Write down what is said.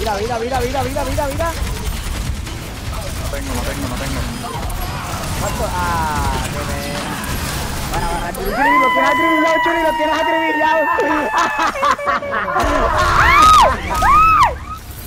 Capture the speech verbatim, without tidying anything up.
Mira, mira, mira, mira, mira, mira, mira. No tengo, no tengo, no tengo. ¿Cuánto? Ah, qué pena. Bueno, bueno, Churi, Churi, lo tienes acribillado, Churi, lo tienes acribillado.